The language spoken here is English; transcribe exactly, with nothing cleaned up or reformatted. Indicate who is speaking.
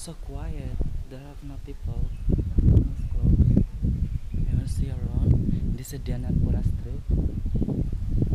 Speaker 1: So quiet, there are no people, almost close. Never see around. This is Diana Pura street.